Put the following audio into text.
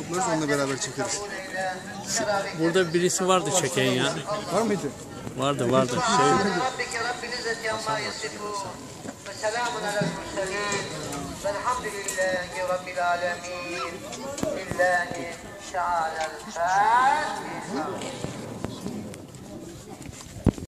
toplarız, onunla beraber çekeriz. Burada birisi vardı çeken ya. Var mıydı? Vardı. سلام على المرسلين والحمد لله رب العالمين لله تعالى الفاتحة